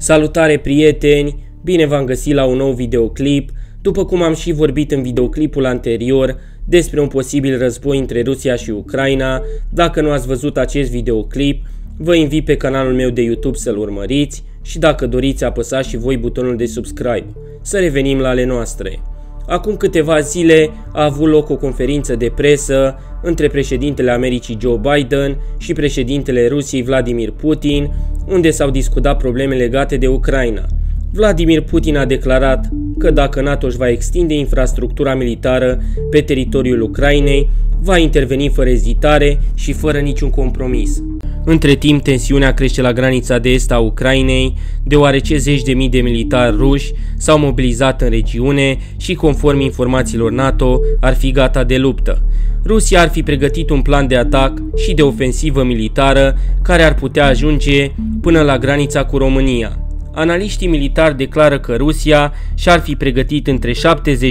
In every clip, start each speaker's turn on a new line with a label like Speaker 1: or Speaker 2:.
Speaker 1: Salutare prieteni, bine v-am găsit la un nou videoclip. După cum am și vorbit în videoclipul anterior despre un posibil război între Rusia și Ucraina, dacă nu ați văzut acest videoclip, vă invit pe canalul meu de YouTube să-l urmăriți și dacă doriți apăsați și voi butonul de subscribe. Să revenim la ale noastre. Acum câteva zile a avut loc o conferință de presă între președintele Americii Joe Biden și președintele Rusiei Vladimir Putin, unde s-au discutat probleme legate de Ucraina. Vladimir Putin a declarat că dacă NATO își va extinde infrastructura militară pe teritoriul Ucrainei, va interveni fără ezitare și fără niciun compromis. Între timp, tensiunea crește la granița de est a Ucrainei, deoarece zeci de mii de militari ruși s-au mobilizat în regiune și, conform informațiilor NATO, ar fi gata de luptă. Rusia ar fi pregătit un plan de atac și de ofensivă militară care ar putea ajunge până la granița cu România. Analiștii militari declară că Rusia și-ar fi pregătit între 70.000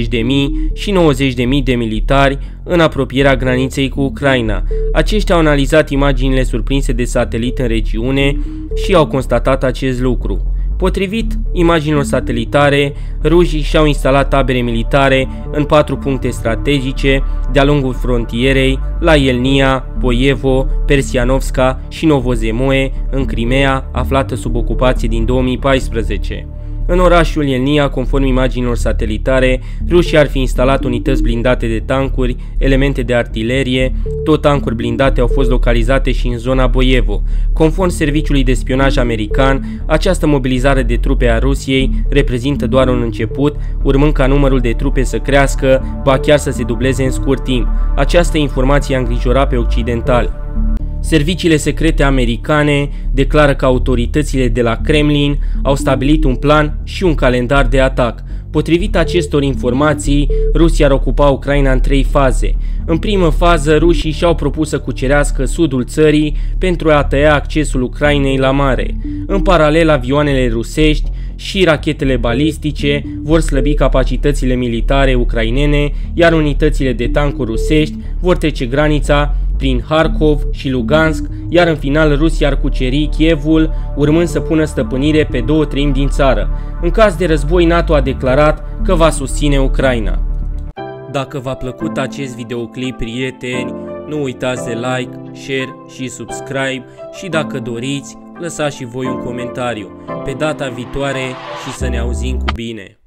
Speaker 1: și 90.000 de militari în apropierea graniței cu Ucraina. Aceștia au analizat imaginile surprinse de satelit în regiune și au constatat acest lucru. Potrivit imaginilor satelitare, rușii și-au instalat tabere militare în 4 puncte strategice de-a lungul frontierei, la Elnia, Boievo, Persianovska și Novozemoe, în Crimea, aflată sub ocupație din 2014. În orașul Elnia, conform imaginilor satelitare, rușii ar fi instalat unități blindate de tancuri, elemente de artilerie, tot tancuri blindate au fost localizate și în zona Boievo. Conform serviciului de spionaj american, această mobilizare de trupe a Rusiei reprezintă doar un început, urmând ca numărul de trupe să crească, ba chiar să se dubleze în scurt timp. Această informație a îngrijorat pe occidentali. Serviciile secrete americane declară că autoritățile de la Kremlin au stabilit un plan și un calendar de atac. Potrivit acestor informații, Rusia ar ocupa Ucraina în 3 faze. În primă fază, rușii și-au propus să cucerească sudul țării pentru a tăia accesul Ucrainei la mare. În paralel, avioanele rusești și rachetele balistice vor slăbi capacitățile militare ucrainene, iar unitățile de tancuri rusești vor trece granița prin Harkov și Lugansk, iar în final Rusia ar cuceri Kievul, urmând să pună stăpânire pe 2/3 din țară. În caz de război, NATO a declarat că va susține Ucraina. Dacă v-a plăcut acest videoclip, prieteni, nu uitați de like, share și subscribe și dacă doriți, lăsați și voi un comentariu. Pe data viitoare și să ne auzim cu bine!